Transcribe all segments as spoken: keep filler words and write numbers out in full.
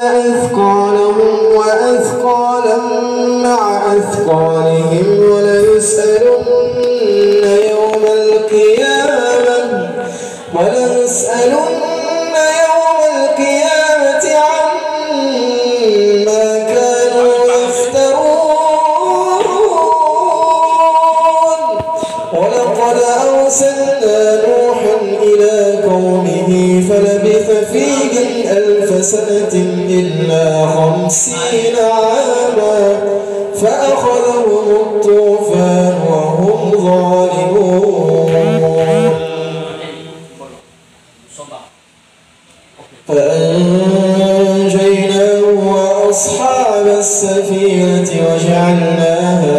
أثقالهم وأثقالا مع أثقالهم وليسألن يوم القيامة وليسألن يوم القيامة عما كانوا يفترون. ولقد أرسلنا نوحا إلى قومه فلبث فيهم ألف سنة إلا خمسين عاما فأخذهم الطوفان وهم ظالمون. فأنجيناه وأصحاب السفينة وجعلناها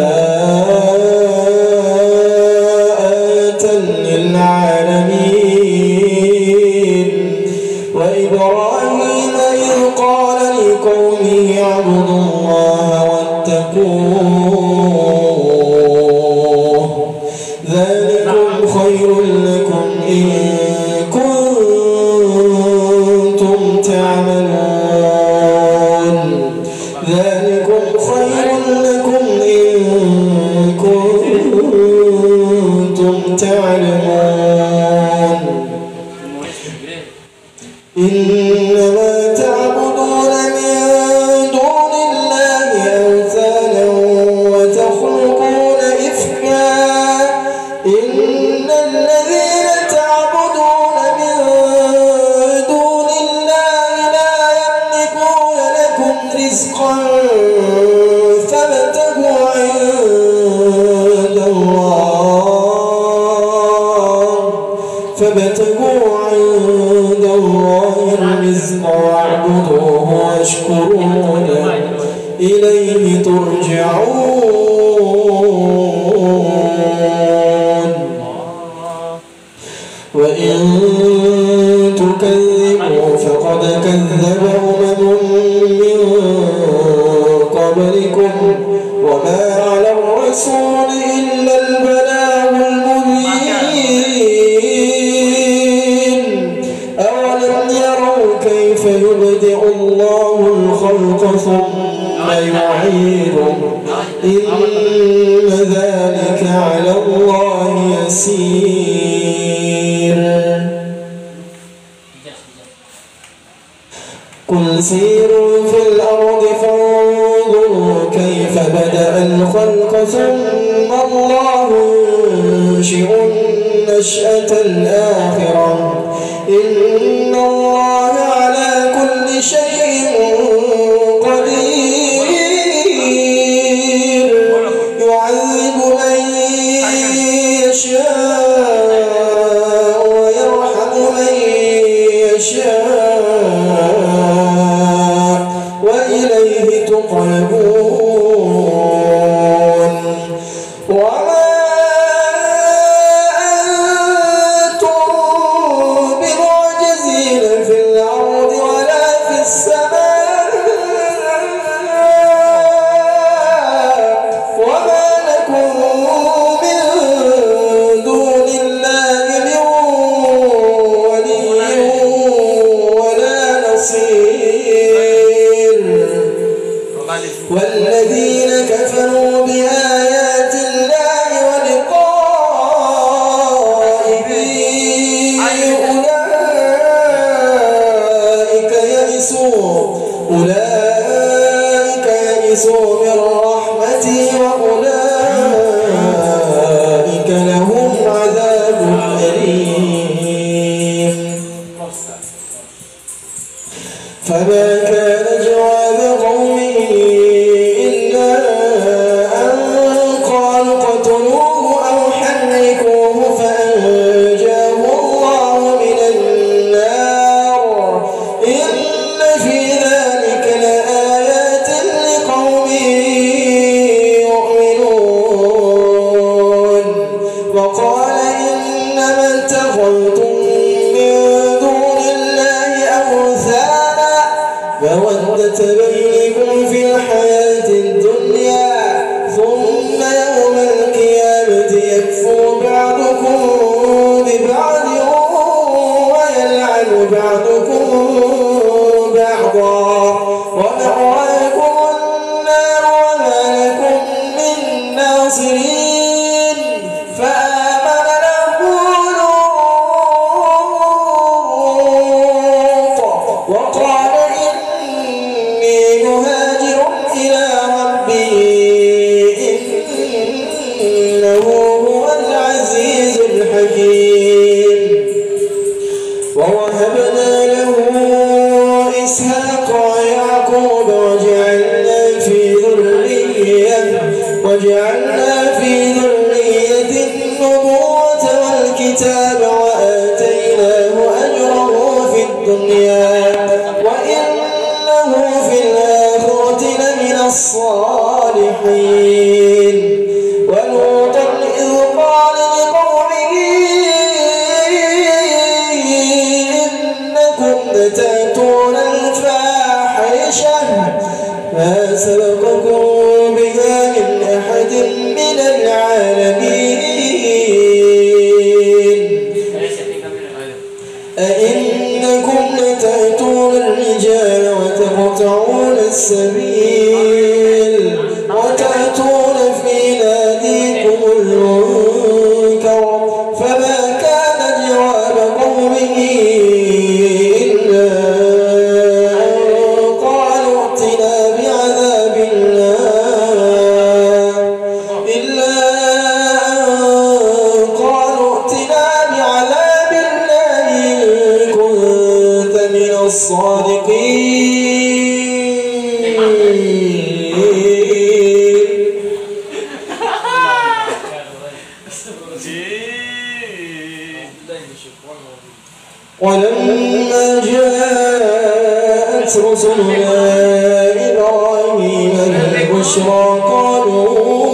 آية للعالمين. وإبراهيم إذ قال لقومه اعبدوا الله واتقوه ذلكم خير لكم إن كنتم تعملون ذلكم خير لكم إن كنتم تعلمون. إنما تعبدون من دون الله أوثانا وتخلقون إفكا إن الذين تعبدون من دون الله لا يملكون لكم رزقا فابتغوا عند الله فابتغوا عند الله الرزق واعبدوه واشكروا له إليه ترجعون. وإن تكذبوا فقد كذب أمم من قبلكم وما على الرسول إلا البلاغ المبين. أولم يروا كيف يبدئ الله الخلق ثم يعيده إن ذلك على الله يسير. قل سيروا في الأرض فانظروا كيف بدأ الخلق ثم الله ينشئ النشأة الآخرة إن الله على كل شيء قدير. يعذب من يشاء ويرحم من يشاء وإليه تقلبون. وما والذين كفروا بآيات الله ولقائه أولئك يئسوا أولئك يئسوا من رحمتي وأولئك لهم عذاب أليم. فما كان جواب قومه إلا أن قالوا اقتلوه أو حرقوه فأنجاه الله من النار إن في ذلك لآيات لقوم يؤمنون. وقال إنما اتخذتم من دون الله أوثانا مودة بينكم في الحياة الدنيا ثم يوم القيامة يكفر بعضكم ببعض ويلعن بعضكم بعضا اصطفى يعقوب وجعلنا في ذريته وجعلنا في ذريته النبوة والكتاب وآتيناه أجره في الدنيا وإنه في الآخرة لمن الصالحين. ولوطا إذ قال لقومه إنكم لتأتون الفاحشة ما سبقكم بها من أحد من العالمين أئنكم لتأتون الرجال وتقطعون السبيل وتأتون في ناديكم المنكر فما كان جواب قومه إلا أن قالوا ائتنا بعذاب الله إلا أن قالوا ائتنا بعذاب الله إن كنت من الصادقين. ولما جاءت رسلنا إبراهيم بالبشرى قالوا